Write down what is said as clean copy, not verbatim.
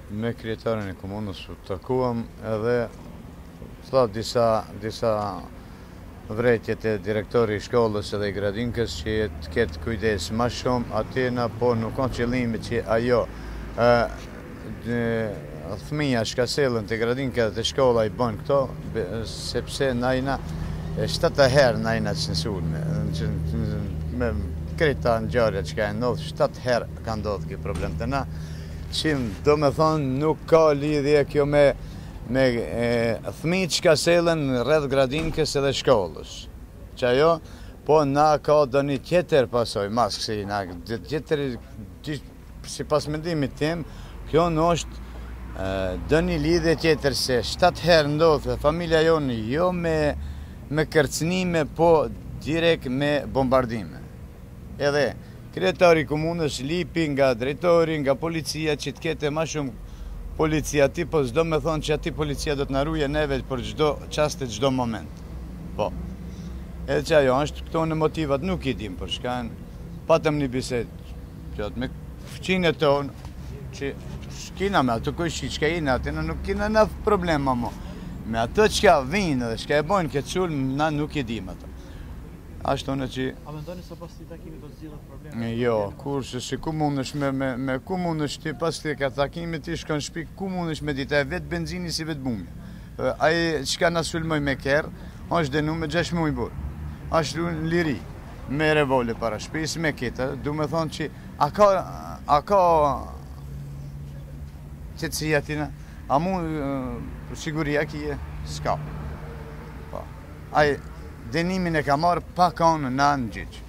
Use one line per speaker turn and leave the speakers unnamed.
me kryetarin e komunës u takuam edhe tha disa vrejtjet e direktori i shkollës edhe i gradinkës që të ketë kujdes ma shumë atina, po nuk ka qëllimi që ajo fëmija shkasellën të gradinka dhe shkolla i bën këto, sepse najna 7 herë najna censurë me kreta në gjarja që ka e ndodhë, 7 herë ka ndodhë kjo problem të na, që do me thonë nuk ka lidhje kjo me fëmijët që ka selen rreth gradinkës edhe shkollës. Që ajo, po na ka do një tjetër pasoj, mas kësi, tjetër, si pas mendimit tim, kjo në është do një lidhje tjetër se 7 herë ndodhë familja jonë jo me kërcnime, po direkt me bombardime. Edhe kryetari komunës lipi nga drejtori, nga policia që të kete ma shumë policia ati, po zdo me thonë që ati policia do të naruje neve për gjdo qaste, gjdo moment. Po. Edhe që ajo është këto në motivat nuk i dim për shkan, patëm një bised me fëqine tonë, që shkina me ato kujshi që ka inë atë, nuk kina në problema mo. Me ato që ka vinë dhe që ka e bojnë këtë qulë, na nuk i dim ato. Ashtu në që...
A me ndoni se pas të takimi do të zgjidhet probleme?
Jo, kurse si ku mundesh me ku mundesh ti pas të ka takimit ti shkon shpi, ku mundesh me dita e vetë benzini si vetë bumja. Aje që ka në sulmoj me kerë, është denu me 6 muj burë. Ashtu në liri, me revole para shpis, me kita, du me thonë që a ka qëtësia tina, a mu siguria kje, s'ka. Aje, denimin e ka marrë pa kanë në gjithë.